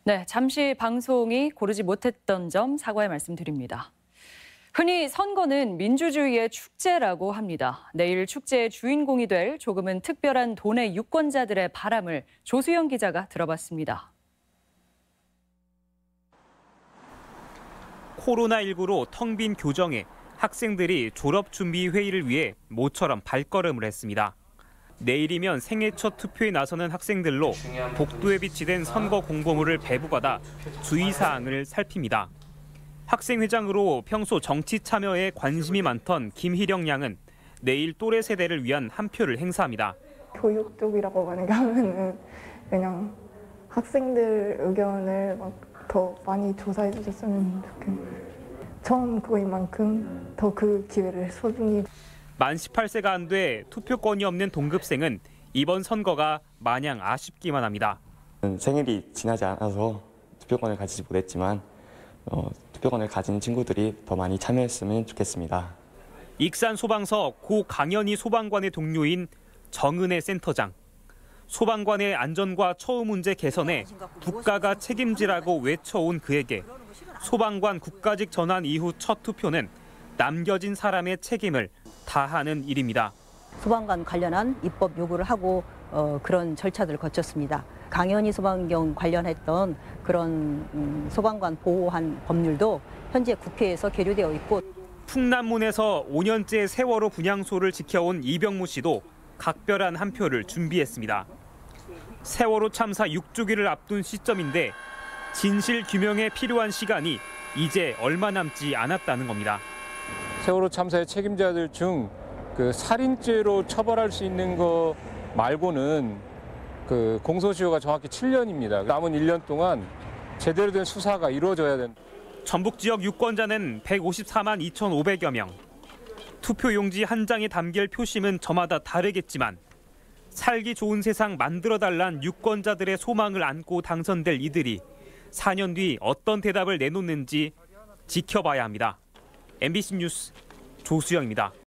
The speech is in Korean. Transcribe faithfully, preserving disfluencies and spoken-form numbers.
네, 잠시 방송이 고르지 못했던 점 사과의 말씀드립니다. 흔히 선거는 민주주의의 축제라고 합니다. 내일 축제의 주인공이 될 조금은 특별한 돈의 유권자들의 바람을 조수영 기자가 들어봤습니다. 코로나십구로 텅 빈 교정에 학생들이 졸업 준비 회의를 위해 모처럼 발걸음을 했습니다. 내일이면 생애 첫 투표에 나서는 학생들로 복도에 비치된 선거 공보물을 배부받아 주의사항을 살핍니다. 학생회장으로 평소 정치 참여에 관심이 많던 김희령 양은 내일 또래 세대를 위한 한 표를 행사합니다. 교육 쪽이라고 만약에 하면은 그냥 학생들 의견을 막 더 많이 조사해 주셨으면 좋겠네요. 처음 그거인 만큼 더 그 기회를 소중히. 만 열여덟 세가 안 돼 투표권이 없는 동급생은 이번 선거가 마냥 아쉽기만 합니다. 생일이 지나지 않아서 투표권을 가지지 못했지만 어, 투표권을 가진 친구들이 더 많이 참여했으면 좋겠습니다. 익산 소방서 고 강연희 소방관의 동료인 정은혜 센터장. 소방관의 안전과 처우 문제 개선에 국가가 책임지라고 외쳐온 그에게 소방관 국가직 전환 이후 첫 투표는 남겨진 사람의 책임을 다하는 일입니다. 소방관 관련한 입법 요구를 하고 어, 그런 절차들을 거쳤습니다. 강연희 소방경 관련했던 그런 음, 소방관 보호한 법률도 현재 국회에서 계류되어 있고. 풍남문에서 오 년째 세월호 분향소를 지켜온 이병무 씨도 각별한 한 표를 준비했습니다. 세월호 참사 육 주기를 앞둔 시점인데 진실 규명에 필요한 시간이 이제 얼마 남지 않았다는 겁니다. 세월호 참사의 책임자들 중 그 살인죄로 처벌할 수 있는 거 말고는 그 공소시효가 정확히 칠 년입니다. 남은 일 년 동안 제대로 된 수사가 이루어져야 된다. 전북 지역 유권자는 백오십사만 이천오백여 명. 투표용지 한 장에 담길 표심은 저마다 다르겠지만 살기 좋은 세상 만들어달란 유권자들의 소망을 안고 당선될 이들이 사 년 뒤 어떤 대답을 내놓는지 지켜봐야 합니다. 엠비씨 뉴스 조수영입니다.